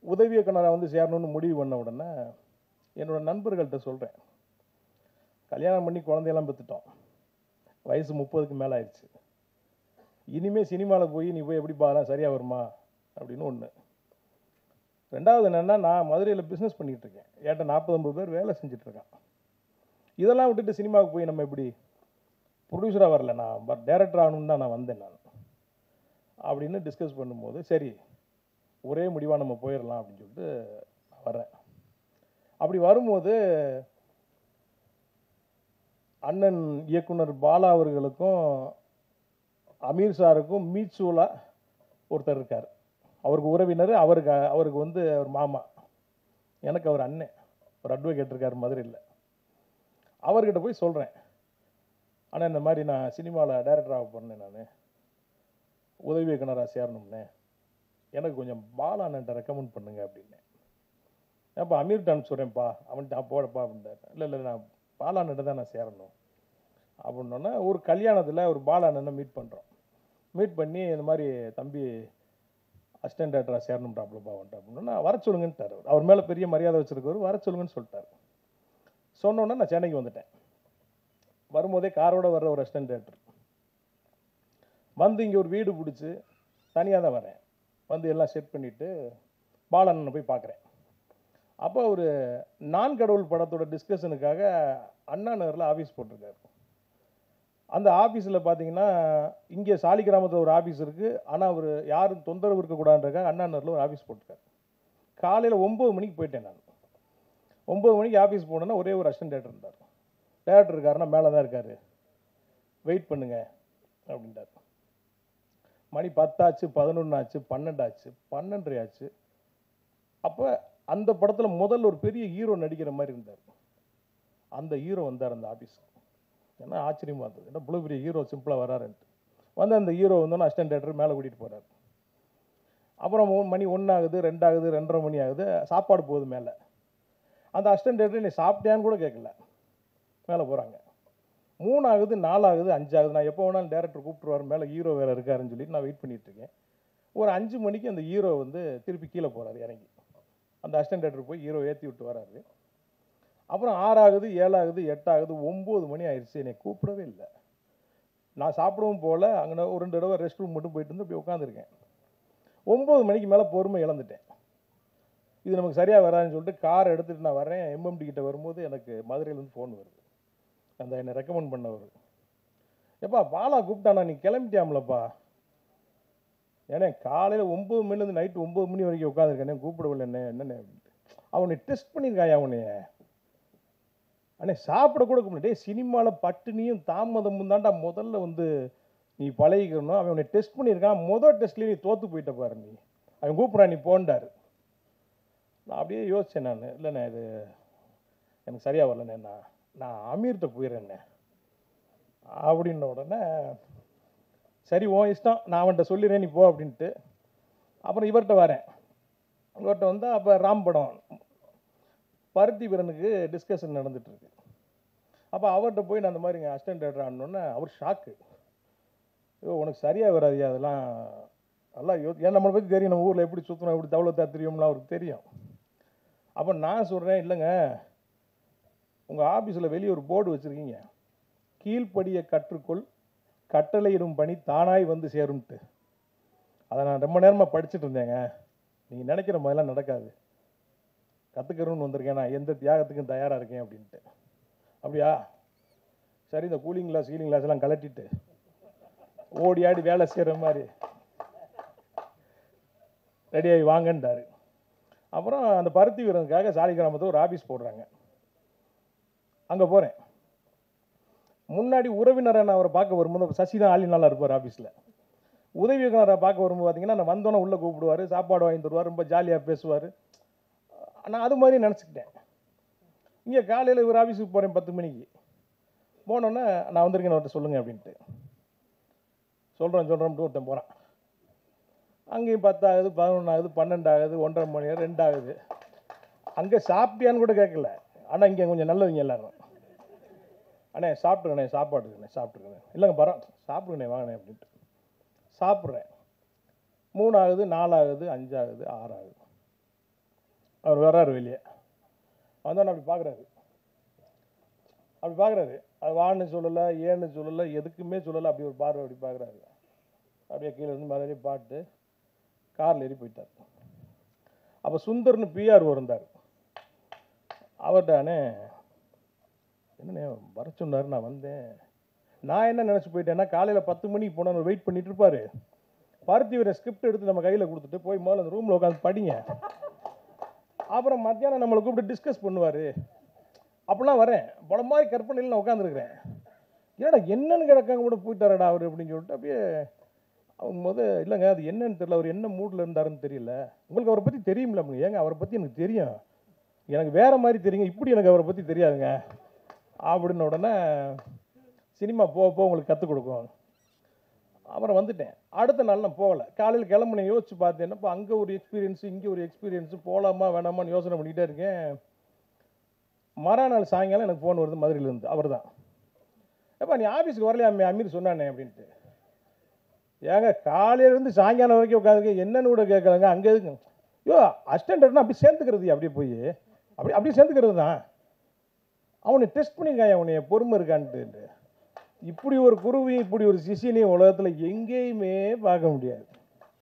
உதவி இயக்குனராக வந்து சேரணும்னு முடிவு பண்ண உடனே என்னோட நண்பர்கள்ட்ட சொல்கிறேன், கல்யாணம் பண்ணி குழந்தையெல்லாம் பெற்றுட்டோம், வயசு 30க்கு மேலே ஆயிடுச்சு, இனிமேல் சினிமாவில் போய் நீ போய் எப்படி பாக்கலாம் சரியாக வருமா அப்படின்னு ஒன்று. ரெண்டாவது என்னென்னா, நான் மதுரையில் பிஸ்னஸ் பண்ணிகிட்டு இருக்கேன், ஏன்ட்ட 40-50 பேர் வேலை செஞ்சிட்ருக்கான். இதெல்லாம் விட்டுட்டு சினிமாவுக்கு போய் நம்ம எப்படி, ப்ரொடியூசராக வரல, நான் டைரக்டர் ஆகணும்னு தான் நான் வந்தேன் நான் அப்படின்னு டிஸ்கஸ் பண்ணும்போது, சரி ஒரே முடிவாக நம்ம போயிடலாம் அப்படின்னு சொல்லிட்டு வரேன். அப்படி வரும்போது அண்ணன் இயக்குனர் பாலா அவர்களுக்கும் அமீர் சாருக்கும் மீட்சூலா ஒருத்தர் இருக்கார், அவருக்கு உறவினர், அவருக்கு வந்து அவர் மாமா, எனக்கு அவர் அண்ணன், ஒரு அட்வொகேட் இருக்கார் மதுரையில். அவர்கிட்ட போய் சொல்கிறேன், ஆனால் இந்த மாதிரி நான் சினிமாவில் டைரக்டராக பண்ணேன், நான் உதவி இயக்குனராக சேரணும்னே, எனக்கு கொஞ்சம் பாலா அண்ணன்ட்ட ரெக்கமெண்ட் பண்ணுங்க அப்படின்னு. அப்போ அமீர்கிட்ட அனுப்பிச்சுட்றேன்ப்பா, அவன்கிட்ட போடப்பா அப்படின்ட்டார். இல்லை நான் பாலா அண்ணன்ட்ட தான் நான் சேரணும் அப்படின்னோன்னா, ஒரு கல்யாணத்தில் ஒரு பாலா அண்ணனை மீட் பண்ணுறோம். மீட் பண்ணி இந்த மாதிரி தம்பி அசிஸ்டன்ட் டைரக்டராக சேரணும்ட்டாப்லப்பா வந்துட்டு அப்படின்னா, வர சொல்லுங்கன்ட்டார். அவர் மேலே பெரிய மரியாதை வச்சுருக்கவர், வர சொல்லுங்கன்னு சொல்லிட்டார். சொன்னோன்னே நான் சென்னைக்கு வந்துட்டேன். வரும்போதே காரோடு வர்ற ஒரு அசிஸ்டன்ட் டைரக்டர் வந்து இங்கே ஒரு வீடு பிடிச்சி தனியாக தான் வரேன், வந்து எல்லாம் செட் பண்ணிவிட்டு பாலண்ணனை போய் பார்க்குறேன். அப்போ ஒரு நான் கடவுள் படத்தோட டிஸ்கஷனுக்காக அண்ணா நகரில் ஆஃபீஸ் போட்டிருக்காரு. அந்த ஆஃபீஸில் பார்த்தீங்கன்னா, இங்கே சாலிகிராமத்தில் ஒரு ஆஃபீஸ் இருக்குது, ஆனால் அவர் யாரும் தொந்தரவு இருக்கக்கூடாதுன்றக்காக அண்ணா நகரில் ஒரு ஆஃபீஸ் போட்டிருக்காரு. காலையில் 9 மணிக்கு போயிட்டேன் நான். 9 மணிக்கு ஆஃபீஸ் போனோன்னா ஒரே ஒரு அசிஸ்டன்ட் டைரக்டர் இருந்தார். டைரக்டர் இருக்காருன்னா மேலே தான் இருக்கார், வெயிட் பண்ணுங்க அப்படின்ட்டார். மணி 10 ஆச்சு, 11 ஆச்சு, 12 ஆச்சு, 12:30 ஆச்சு. அப்போ அந்த படத்தில் முதல்ல ஒரு பெரிய ஹீரோ நடிக்கிற மாதிரி இருந்தார். அந்த ஹீரோ வந்தார் அந்த ஆஃபீஸ். ஏன்னா ஆச்சரியமாக இருந்தது, ஏன்னா இவ்வளோ பெரிய ஹீரோ சிம்பிளாக வராருன்ட்டு. வந்து அந்த ஹீரோ வந்தோன்னா அசிஸ்டன்ட் டைரக்டர் மேலே கூட்டிகிட்டு போகிறார். அப்புறம் மணி 1 ஆகுது, 2 ஆகுது, 2:30 மணி ஆகுது, சாப்பாடு போகுது மேலே. அந்த அசிஸ்டன்ட் டைரக்டர் நீ சாப்பிட்டியான்னு கூட கேட்கல, மேலே போகிறாங்க. 3 ஆகுது, 4 ஆகுது, 5 ஆகுது. நான் எப்போ வேணாலும் டேரக்டர் கூப்பிட்டுருவார், மேலே ஹீரோ வேறு இருக்காருன்னு சொல்லிட்டு நான் வெயிட் பண்ணிட்டு இருக்கேன். ஒரு 5 மணிக்கு அந்த ஹீரோ வந்து திருப்பி கீழே போகிறாரு இறங்கி. அந்த அசிஸ்டன்ட் டைரக்டர் போய் ஹீரோ ஏற்றி விட்டு வராரு. அப்புறம் 6 ஆகுது, 7 ஆகுது, 8 ஆகுது, 9 மணி ஆயிடுச்சு. என்னை கூப்பிடவே இல்லை. நான் சாப்பிடவும் போகல, அங்கே ஒரு 2 தடவை ரெஸ்ட் ரூம் மட்டும் போயிட்டு வந்து அப்படி உட்காந்துருக்கேன். 9 மணிக்கு மேலே பொறுமை இழந்துட்டேன். இது நமக்கு சரியாக வராதுன்னு சொல்லிட்டு காரை எடுத்துகிட்டு நான் வரேன். எம்எம்டி கிட்ட வரும்போது எனக்கு மதுரையிலேருந்து ஃபோன் வருது, அந்த என்னை ரெக்கமெண்ட் பண்ணவர். எப்பா பாலா கூப்பிட்டானா, நீ கிளம்பிட்டியாமலப்பா? ஏன்னா காலையில் 9 மணிலேருந்து நைட்டு 9 மணி வரைக்கும் உட்காந்துருக்கேன், கூப்பிடவில்லை என்னென்ன அப்படின்ட்டு. அவனை டெஸ்ட் பண்ணியிருக்காயா அவனைய? அண்ணே சாப்பிட கூட கூப்பிட்டு, சினிமாவில் பட்டினியும் தாமதமும் தாண்டா முதல்ல வந்து நீ பழகிக்கணும். அவனை டெஸ்ட் பண்ணியிருக்கான், முதல் டெஸ்ட்லேயே நீ தோற்று போயிட்ட பாரு, நீ அவன் கூப்பிட்றான், நீ போண்டாரு. நான் அப்படியே யோசித்தேன், நான் இல்லைண்ணே இது எனக்கு சரியாக வரலண்ணே, நான் அமீர்கிட்ட போயிடுறேண்ணே அப்படின்ன உடனே, சரி உன் இஷ்டம், நான் அவன்கிட்ட சொல்லிடுறேன் நீ போ அப்படின்ட்டு. அப்புறம் இவர்கிட்ட வரேன். இவர்கிட்ட வந்தால் அப்போ ராம் படம் பருத்தி வீரனுக்கு டிஸ்கஷன் நடந்துகிட்ருக்கு. அப்போ அவர்கிட்ட போய் நான் அந்த மாதிரி இங்கே அசிஸ்டன்ட் டைரக்டர் ஆனோடனே அவர் ஷாக்கு. ஐயோ உனக்கு சரியாக வராதியா அதெல்லாம், நல்லா ஏன் நம்மளை பற்றி தெரியும், நம்ம ஊரில் எப்படி சுற்றணும், எப்படி தவளத்தா தெரியும்லாம் அவருக்கு தெரியும். அப்போ நான் சொல்கிறேன், இல்லைங்க உங்கள் ஆஃபீஸில் வெளியே ஒரு போர்டு வச்சுருக்கீங்க, கீழ்ப்படியை கற்றுக்கொள், கட்டளையிடும் பணி தானாய் வந்து சேரும்ட்டு. அதை நான் ரொம்ப நேரமாக படிச்சுட்டு இருந்தேங்க, நீங்கள் நினைக்கிற மாதிரிலாம் நடக்காது, கற்றுக்கிறோன்னு வந்திருக்கேன், நான் எந்த தியாகத்துக்கும் தயாராக இருக்கேன் அப்படின்ட்டு. அப்படியா சரி, இந்த கூலிங் கிளாஸ் ஹீலிங் கிளாஸ் எல்லாம் கலட்டிட்டு ஓடி ஆடி வேலை செய்கிற மாதிரி ரெடியாகி வாங்கன்றாரு. அப்புறம் அந்த பருத்தி வீரனுக்காக சாலிகிராமத்தில் ஒரு ஆஃபீஸ் போடுறாங்க. அங்கே போகிறேன். முன்னாடி உறவினரை நான் அவரை பார்க்க வரும்போது சசி தான் ஆளி நல்லா இருப்பார் ஆஃபீஸில். உதவி இயக்குனரை பார்க்க வரும்போது பார்த்தீங்கன்னா, நான் வந்தோன்னே உள்ளே கூப்பிடுவார், சாப்பாடு வாங்கி தருவார், ரொம்ப ஜாலியாக பேசுவார். நான் அது மாதிரி நினச்சிக்கிட்டேன். இங்கே காலையில் ஒரு ஆஃபீஸுக்கு போகிறேன் 10 மணிக்கு. போனோன்னே நான் வந்திருக்கேன் அவர்கிட்ட சொல்லுங்கள் அப்படின்ட்டு. சொல்கிறேன் ஒருத்தன் போகிறான். அங்கேயும் 10 ஆகுது, 11 ஆகுது, 12 ஆகுது, 1:30 மணி, 2 ஆகுது. அங்கே சாப்பிட்டியான்னு கூட கேட்கல. ஆனால் இங்கே கொஞ்சம் நல்லவங்க எல்லாரும், அண்ணே சாப்பிட்டுருங்கண்ணே, சாப்பாடு இருக்குண்ணே, சாப்பிட்டுருக்கேன். இல்லைங்க பரம் சாப்பிடுங்கண்ணே வாங்கண்ணே அப்படின்ட்டு. சாப்பிட்றேன். 3 ஆகுது, 4 ஆகுது, 5 ஆகுது, 6 ஆகுது. அவர் வர்றாரு வெளியே வந்தோன்னு அப்படி பார்க்குறாரு. அது வான்னு சொல்லலை, ஏன்னு சொல்லலை, எதுக்குமே சொல்லலை. அப்படி ஒரு பார்வை அப்படி பார்க்குறாரு. அப்படியே கீழே இருந்து மறுபடியும் பாட்டு காரில் ஏறி போயிட்டார். அப்போ சுந்தர்னு பிஆர் இருந்தார். அவர்டானே என்னண்ணே வர சொன்னார், நான் வந்தேன். நான் என்ன நினச்சி போயிட்டேன்னா, காலையில் 10 மணிக்கு போனால் வெயிட் பண்ணிட்டு இருப்பார். பருத்தி வர ஸ்கிரிப்ட் எடுத்து நம்ம கையில் கொடுத்துட்டு போய் முதல்ல அந்த ரூமில் உட்காந்து படிங்க, அப்புறம் மத்தியானம் நம்மளை கூப்பிட்டு டிஸ்கஸ் பண்ணுவார். அப்படிலாம் வரேன். பல மாதிரி கற்பனையில் நான் உட்காந்துருக்கிறேன். ஏடா என்னன்னு கிடக்காங்க கூட போயிட்டாரடா அவர் அப்படின்னு சொல்லிட்டு அப்படியே அவங்க இல்லைங்க அது என்னன்னு தெரியல, அவர் என்ன மூடில் இருந்தாருன்னு தெரியல. உங்களுக்கு அவரை பற்றி தெரியுமில்ல? ஏங்க அவரை பற்றி எனக்கு தெரியும், எனக்கு வேறு மாதிரி தெரியுங்க, இப்படி எனக்கு அவரை பற்றி தெரியாதுங்க அப்படின்னு உடனே சினிமா போக உங்களுக்கு கற்றுக் கொடுக்கும். அப்புறம் வந்துட்டேன். அடுத்த நாள் நான் போகலை. காலையில் கிளம்புனேன். யோசிச்சு பார்த்தேன்னா இப்போ அங்கே ஒரு எக்ஸ்பீரியன்ஸு, இங்கே ஒரு எக்ஸ்பீரியன்ஸு, போகலாமா வேணாமான்னு யோசனை பண்ணிக்கிட்டே இருக்கேன். மறுநாள் சாயங்காலம் எனக்கு ஃபோன் வருது மதுரையிலேருந்து. அவர் தான், எப்பா நீ ஆஃபீஸுக்கு வரலையா அமீர் சொன்னானே அப்படின்ட்டு. ஏங்க காலையிலேருந்து சாயங்காலம் வரைக்கும் உட்காந்துருக்கேன், என்னன்னு கூட கேட்கலங்க. அங்கே இருக்கு ஐயோ அசிஸ்டன்ட்னா அப்படி சேர்ந்துக்கிறது, அப்படியே போய் அப்படியே சேர்ந்துக்கிறது தான். அவனை டெஸ்ட் பண்ணியிருக்கான், அவனைய பொறுமை இருக்கான்ட்டு. இப்படி ஒரு குருவி, இப்படி ஒரு சிஷியனையும் உலகத்தில் எங்கேயுமே பார்க்க முடியாது.